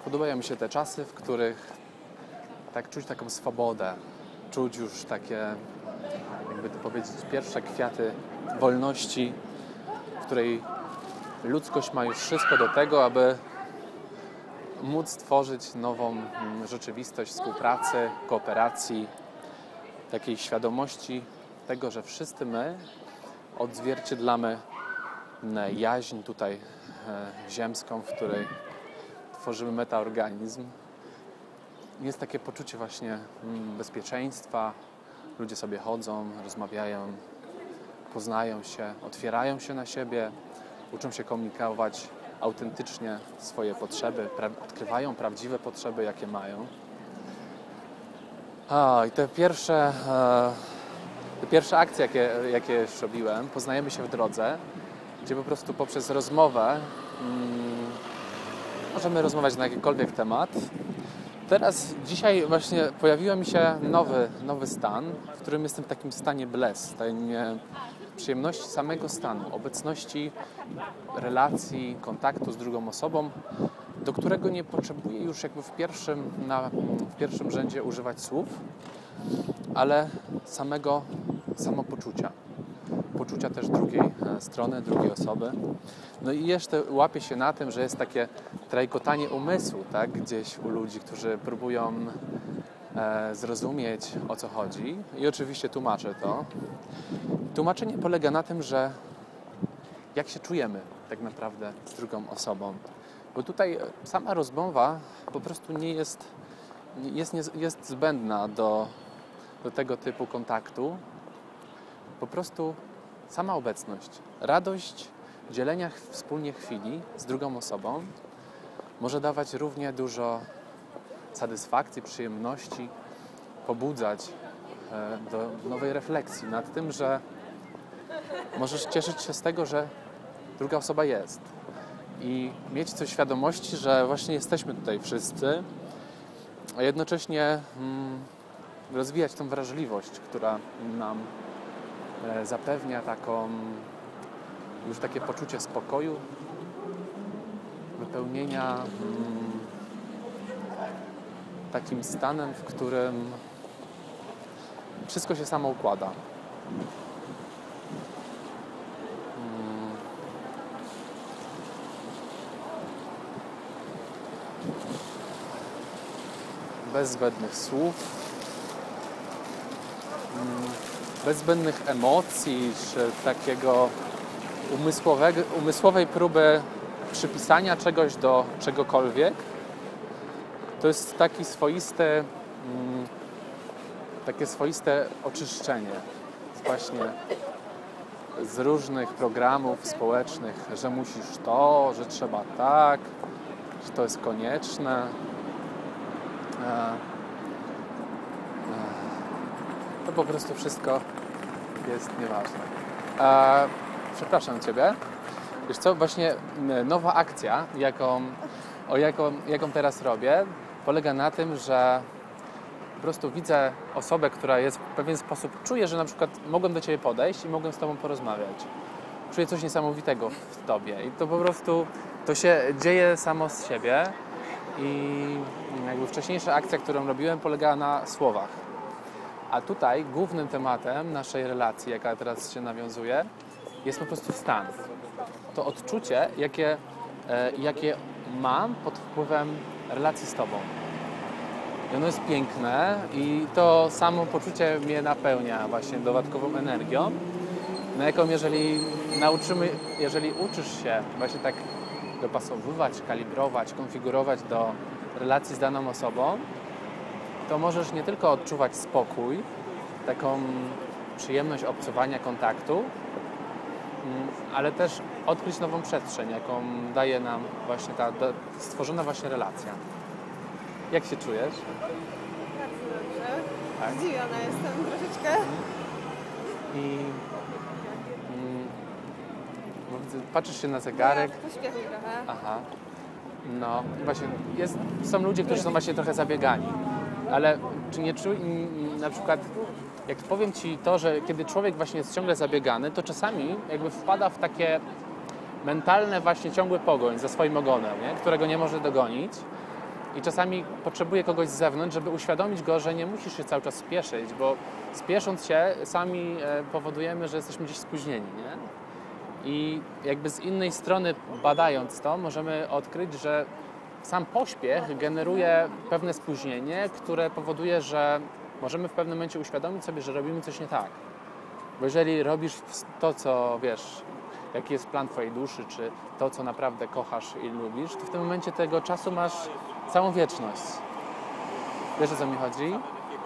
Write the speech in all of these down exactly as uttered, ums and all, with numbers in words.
Podobają mi się te czasy, w których tak czuć taką swobodę, czuć już takie, jakby to powiedzieć, pierwsze kwiaty wolności, w której ludzkość ma już wszystko do tego, aby móc tworzyć nową rzeczywistość współpracy, kooperacji, takiej świadomości tego, że wszyscy my odzwierciedlamy jaźń tutaj ziemską, w której tworzymy metaorganizm. Jest takie poczucie właśnie bezpieczeństwa. Ludzie sobie chodzą, rozmawiają, poznają się, otwierają się na siebie, uczą się komunikować autentycznie swoje potrzeby, pra- odkrywają prawdziwe potrzeby, jakie mają. A, i te pierwsze, e, te pierwsze akcje, jakie, jakie już robiłem, poznajemy się w drodze, gdzie po prostu poprzez rozmowę mm, możemy rozmawiać na jakikolwiek temat. Teraz, dzisiaj właśnie pojawił mi się nowy, nowy stan, w którym jestem w takim stanie bliss, stanie przyjemności samego stanu, obecności, relacji, kontaktu z drugą osobą, do którego nie potrzebuję już jakby w pierwszym, na, w pierwszym rzędzie używać słów, ale samego samopoczucia. Poczucia też drugiej strony, drugiej osoby. No i jeszcze łapię się na tym, że jest takie trajkotanie umysłu, tak, gdzieś u ludzi, którzy próbują e, zrozumieć, o co chodzi. I oczywiście tłumaczę to. Tłumaczenie polega na tym, że jak się czujemy tak naprawdę z drugą osobą. Bo tutaj sama rozmowa po prostu nie jest, jest, nie, jest zbędna do, do tego typu kontaktu. Po prostu sama obecność, radość dzielenia wspólnie chwili z drugą osobą może dawać równie dużo satysfakcji, przyjemności, pobudzać do nowej refleksji nad tym, że możesz cieszyć się z tego, że druga osoba jest i mieć coś świadomości, że właśnie jesteśmy tutaj wszyscy, a jednocześnie mm, rozwijać tą wrażliwość, która nam zapewnia taką, już takie poczucie spokoju, wypełnienia mm, takim stanem, w którym wszystko się samo układa. Mm. Bez zbędnych słów. Mm. Bez zbędnych emocji, czy takiego umysłowego, umysłowej próby przypisania czegoś do czegokolwiek. To jest taki swoisty, mm, takie swoiste oczyszczenie właśnie z różnych programów społecznych, że musisz to, że trzeba tak, że to jest konieczne. To po prostu wszystko jest nieważne. E, przepraszam Ciebie. Wiesz co, właśnie nowa akcja, jaką, o jaką, jaką teraz robię, polega na tym, że po prostu widzę osobę, która jest w pewien sposób, czuję, że na przykład mogłem do Ciebie podejść i mogłem z Tobą porozmawiać. Czuję coś niesamowitego w Tobie i to po prostu, to się dzieje samo z siebie i jakby wcześniejsza akcja, którą robiłem, polegała na słowach. A tutaj głównym tematem naszej relacji, jaka teraz się nawiązuje, jest po prostu stan. To odczucie, jakie, e, jakie mam pod wpływem relacji z Tobą. I ono jest piękne i to samo poczucie mnie napełnia właśnie dodatkową energią, na jaką jeżeli nauczymy, jeżeli uczysz się właśnie tak dopasowywać, kalibrować, konfigurować do relacji z daną osobą, to możesz nie tylko odczuwać spokój, taką przyjemność obcowania, kontaktu, ale też odkryć nową przestrzeń, jaką daje nam właśnie ta stworzona właśnie relacja. Jak się czujesz? Bardzo dobrze. Tak? Zdziwiona jestem troszeczkę. I mm, patrzysz się na zegarek. Ja pośpiechu trochę. Aha. No, właśnie jest, są ludzie, którzy są właśnie trochę zabiegani. Ale czy nie czuj, na przykład, jak powiem Ci to, że kiedy człowiek właśnie jest ciągle zabiegany, to czasami jakby wpada w takie mentalne właśnie ciągły pogoń za swoim ogonem, nie? Którego nie może dogonić. i czasami potrzebuje kogoś z zewnątrz, żeby uświadomić go, że nie musisz się cały czas spieszyć, bo spiesząc się sami powodujemy, że jesteśmy gdzieś spóźnieni, nie? I jakby z innej strony badając to, możemy odkryć, że sam pośpiech generuje pewne spóźnienie, które powoduje, że możemy w pewnym momencie uświadomić sobie, że robimy coś nie tak. Bo jeżeli robisz to, co wiesz, jaki jest plan twojej duszy, czy to, co naprawdę kochasz i lubisz, to w tym momencie tego czasu masz całą wieczność. Wiesz, o co mi chodzi?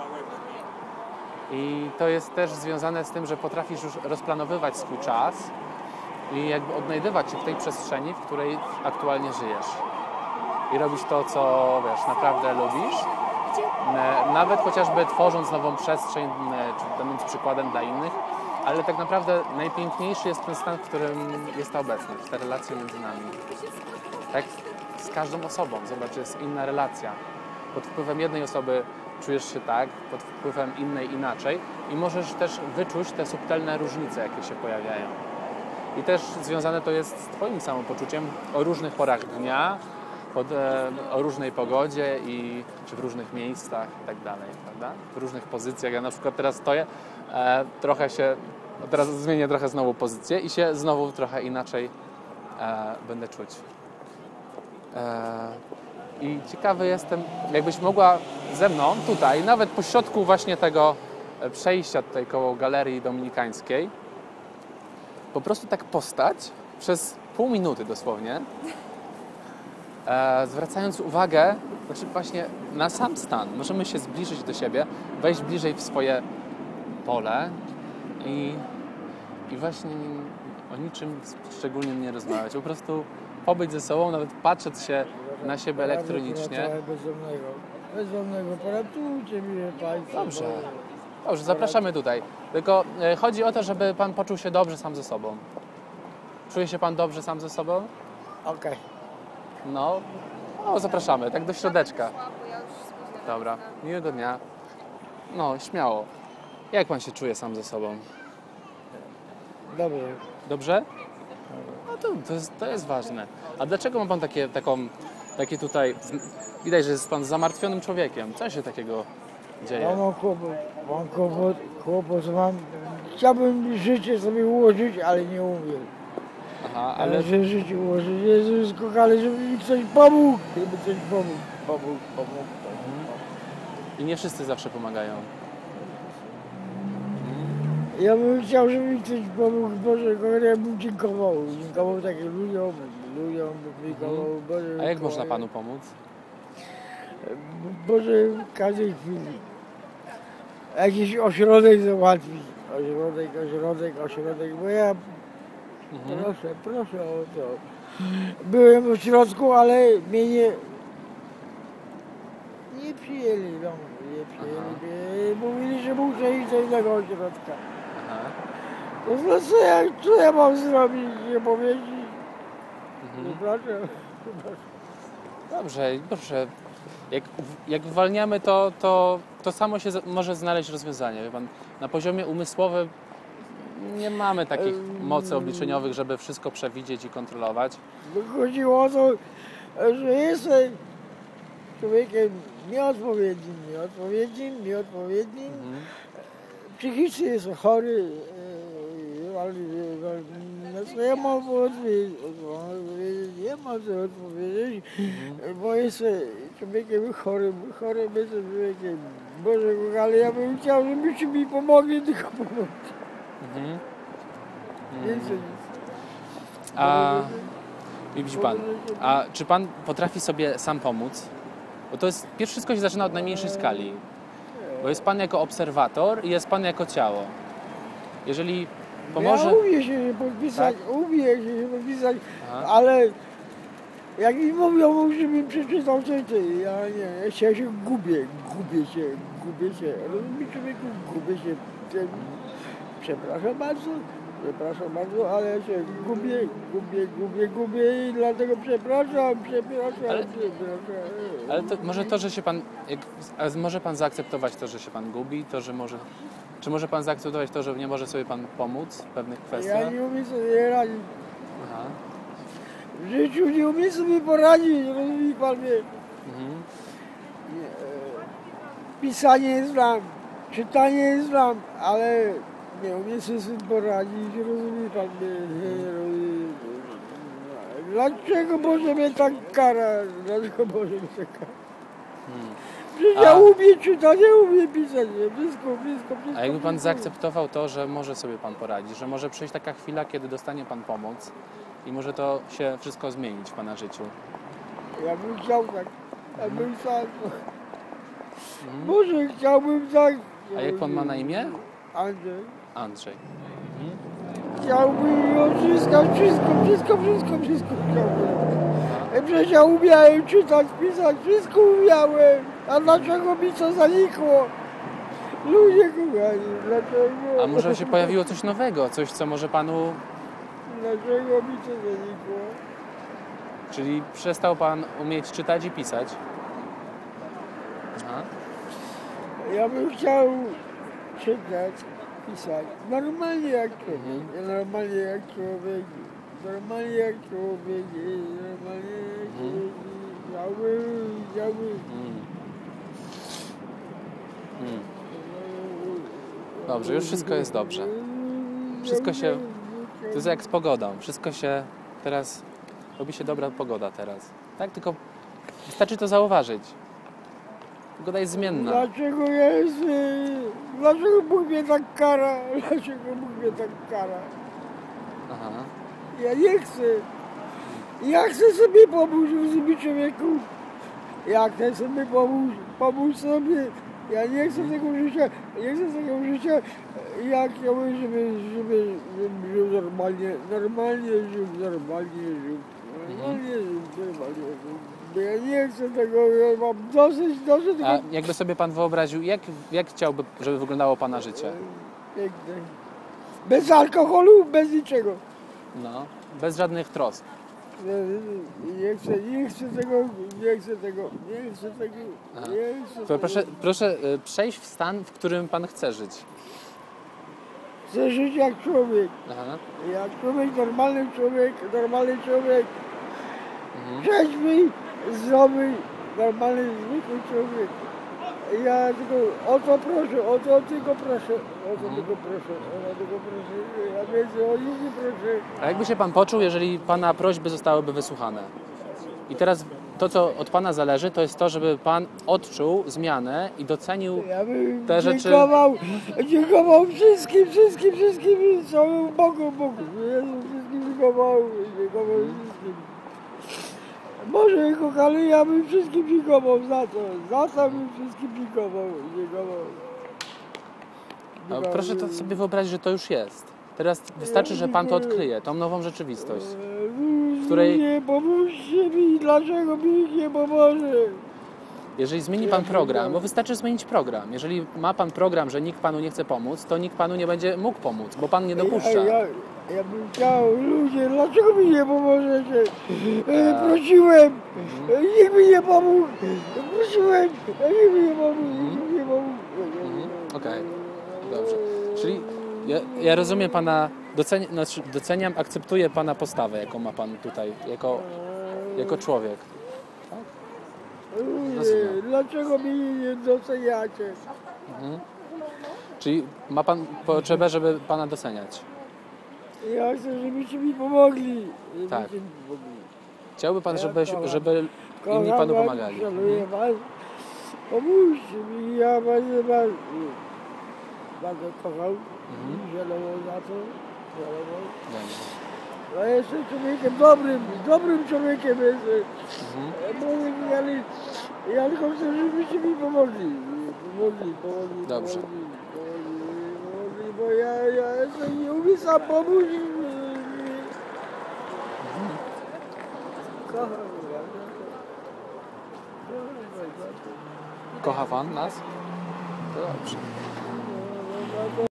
I to jest też związane z tym, że potrafisz już rozplanowywać swój czas i jakby odnajdywać się w tej przestrzeni, w której aktualnie żyjesz. I robisz to, co wiesz, naprawdę lubisz. Nawet chociażby tworząc nową przestrzeń, czy będąc przykładem dla innych, ale tak naprawdę najpiękniejszy jest ten stan, w którym jest ta obecność, te relacje między nami. Tak z każdą osobą, zobacz, jest inna relacja. Pod wpływem jednej osoby czujesz się tak, pod wpływem innej inaczej i możesz też wyczuć te subtelne różnice, jakie się pojawiają. I też związane to jest z twoim samopoczuciem o różnych porach dnia, pod, e, o różnej pogodzie i czy w różnych miejscach i tak dalej, prawda? W różnych pozycjach. Ja na przykład teraz stoję, e, trochę się, teraz zmienię trochę znowu pozycję i się znowu trochę inaczej e, będę czuć. E, I ciekawy jestem, jakbyś mogła ze mną tutaj, nawet po środku właśnie tego przejścia tutaj koło Galerii Dominikańskiej, po prostu tak postać przez pół minuty dosłownie, e, zwracając uwagę, znaczy właśnie na sam stan. Możemy się zbliżyć do siebie, wejść bliżej w swoje pole i, i właśnie o niczym szczególnie nie rozmawiać. Po prostu pobyć ze sobą, nawet patrzeć się na siebie elektronicznie. Bezdomnego, bezdomnego, poratujcie mnie Państwo. Dobrze. Dobrze, zapraszamy tutaj. Tylko e, chodzi o to, żeby Pan poczuł się dobrze sam ze sobą. Czuje się Pan dobrze sam ze sobą? Okej. No, no zapraszamy, tak do środeczka. Dobra, miłego dnia. No, śmiało. Jak Pan się czuje sam ze sobą? Dobrze. Dobrze? No to, to, jest, to jest ważne. A dlaczego ma Pan takie, taką, takie tutaj... Widać, że jest Pan zamartwionym człowiekiem. Co się takiego dzieje? Ja mam kłopot, mam kłopot, kłopot mam. Chciałbym życie sobie ułożyć, ale nie umiem. Aha, Ale ale... że życie ułożyć, Jezus kochany, żeby mi ktoś pomógł. Żeby ktoś pomógł, pomógł, pomógł, pomógł. I nie wszyscy zawsze pomagają. Ja bym chciał, żeby mi ktoś pomógł, Boże kochany, ja bym dziękował. Dziękował takim ludziom, ludziom bym dziękował, Boże. A jak można kochany. Panu pomóc? Boże, w każdej chwili. Jakiś ośrodek załatwić. Ośrodek, ośrodek, ośrodek, bo ja Mhm. proszę, proszę o to. Byłem w ośrodku, ale mnie nie, nie przyjęli, no, nie przyjęli mnie. Mówili, że muszę iść do innego ośrodka. Aha. To no, co, ja, co ja mam zrobić, nie powiedzieć? Mhm. Proszę, proszę. Dobrze, proszę. Jak, jak uwalniamy to, to, to samo się z- może znaleźć rozwiązanie. Wie Pan, na poziomie umysłowym nie mamy takich mocy obliczeniowych, żeby wszystko przewidzieć i kontrolować. Chodziło o to, że jestem człowiekiem nieodpowiednim, nieodpowiednim, nieodpowiednim. Mhm. Psychicznie jestem chory, e, ale na co ja mam odpowiedzieć? Nie mam co odpowiedzieć, bo jestem człowiekiem chorym, chorym jestem człowiekiem. Boże kochany, ja bym chciał, żebyście mi pomogli, tylko pomóc. Mhm. Więcej nic. A widzi Pan, a czy Pan potrafi sobie sam pomóc? Bo to jest, pierwsze wszystko się zaczyna od najmniejszej skali. Bo jest Pan jako obserwator i jest Pan jako ciało. Jeżeli pomoże... Ja umiem się podpisać, umiem się podpisać, Aha. ale jak mi mówią, żebym przeczytał coś, to ja nie, ja się, ja się gubię, gubię się, gubię się, rozumiesz człowieku, gubię się. Przepraszam bardzo, przepraszam bardzo, ale ja się gubię, gubię, gubię, gubię i dlatego przepraszam, przepraszam, Ale- przepraszam. Ale to, może to, że się Pan... Jak, a może Pan zaakceptować to, że się Pan gubi, to, że może... Czy może Pan zaakceptować to, że nie może sobie Pan pomóc w pewnych kwestiach? Ja nie umiem sobie radzić. Aha. W życiu nie umiem sobie poradzić, rozumie pan mnie. Mhm. Nie, e, pisanie znam, czytanie znam, ale nie umiem sobie z tym poradzić, rozumie pan mnie. Dlaczego Boże mnie tak kara? Dlaczego Boże mnie tak kara? Hmm. Przecież A- ja umiem czytać, ja umiem pisać, wszystko, wszystko, wszystko. A jakby pan wszystko. zaakceptował to, że może sobie pan poradzić, że może przyjść taka chwila, kiedy dostanie pan pomoc i może to się wszystko zmienić w pana życiu. Ja bym chciał tak, ja bym tak. Mhm. Może chciałbym tak. A jak pan ma na imię? Andrzej. Andrzej. Mhm. Chciałbym odzyskać wszystko, wszystko, wszystko, wszystko chciałbym. Ja przecież ja umiałem czytać, pisać, wszystko umiałem. A dlaczego mi to zanikło? Ludzie kochani, dlaczego? A może się pojawiło coś nowego, coś co może panu... Dlaczego mi to zanikło? Czyli przestał pan umieć czytać i pisać? Aha. Ja bym chciał czytać, pisać. Normalnie jak człowiek. Mhm. Normalnie jak człowiek. Normalnie jak człowiek. Normalnie jak Mhm. człowiek. Chciałbym, chciałbym. Mm. Mm. Dobrze, już wszystko jest dobrze. Wszystko się... To jest jak z pogodą. Wszystko się teraz... Robi się dobra pogoda teraz. Tak? Tylko wystarczy to zauważyć. Pogoda jest zmienna. Dlaczego jest... Dlaczego Bóg mnie tak kara? Dlaczego Bóg mnie tak kara? Aha. Ja nie chcę. Ja chcę sobie pomóc, rozumiesz, człowieku. Ja chcę sobie pomóc, pomóc sobie. Ja nie chcę tego życia, nie chcę tego życia. Ja chciałbym, żeby, żeby, żeby żył normalnie, normalnie żył, normalnie żył. Normalnie żył, normalnie żył. Bo ja nie chcę tego, ja mam dosyć, dosyć A tego. jakby sobie pan wyobraził, jak, jak chciałby, żeby wyglądało pana życie? Piękne. Bez alkoholu, bez niczego. No, bez żadnych trosk. Nie chcę, nie chcę tego, nie chcę tego, nie chcę tego, Aha. nie chcę To tego. proszę, proszę y, przejść w stan, w którym pan chce żyć. Chcę żyć jak człowiek, Aha. jak człowiek, normalny człowiek, normalny człowiek, Mhm. trzeźwy, zdrowy, normalny, zwykły człowiek. Ja tylko o to proszę, o to tylko proszę, o to Mhm. tylko proszę, o to tylko proszę, ja więcej o nic nie proszę. A jakby się pan poczuł, jeżeli pana prośby zostałyby wysłuchane? I teraz to, co od pana zależy, to jest to, żeby pan odczuł zmianę i docenił... Ja bym Te rzeczy- dziękował, dziękował wszystkim, wszystkim, wszystkim, całemu Bogu, Bogu. Jezu, wszystkim dziękował, dziękował wszystkim. Boże kochany, ja bym wszystkim dziękował za to, za to bym wszystkim dziękował, dziękował. A proszę to sobie wyobrazić, że to już jest. Teraz wystarczy, że pan to odkryje, tą nową rzeczywistość. w której- Nie pomóżcie mi, dlaczego mi nikt nie pomoże? Jeżeli zmieni pan program, bo wystarczy zmienić program. Jeżeli ma pan program, że nikt panu nie chce pomóc, to nikt panu nie będzie mógł pomóc, bo pan nie dopuszcza. Ja, ja, ja bym chciał, ludzie, dlaczego mi nie pomożecie? E, prosiłem, e, nikt mi nie pomógł. Prosiłem, e, nikt mi nie pomógł, nikt mi nie pomógł. Mhm, okej, dobrze. Czyli ja, ja rozumiem pana, doceni, znaczy doceniam, akceptuję pana postawę, jaką ma pan tutaj, jako, jako człowiek. Ludzie, rozumiem. dlaczego mnie nie doceniacie? Mhm. Czyli ma pan potrzebę, żeby pana doceniać. Ja chcę, żebyście mi pomogli. Żebyście Tak. mi pomogli. Chciałby pan, Ja żeby, kocham. żeby inni Kocham panu was, pomagali. Szanuję was. Pomóżcie mi, ja bardzo, bardzo, bardzo kocham. Mhm. Żałował za to. Żałował. Dobrze. Ja jestem człowiekiem dobrym, dobrym człowiekiem jestem. Mhm. Mówię, ale ja tylko chcę, żebyście mi pomogli. Pomogli, pomogli, Dobrze. pomogli, pomogli, pomogli, bo ja, ja jestem nie umiem sam pomóc. Kocham was. Kocha pan nas? To dobrze.